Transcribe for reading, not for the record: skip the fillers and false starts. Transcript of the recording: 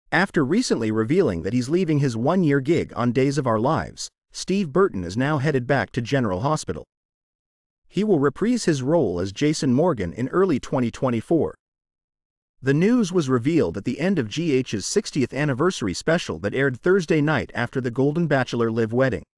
After recently revealing that he's leaving his one-year gig on Days of Our Lives, Steve Burton is now headed back to General Hospital. He will reprise his role as Jason Morgan in early 2024. The news was revealed at the end of GH's 60th anniversary special that aired Thursday night after the Golden Bachelor Live wedding.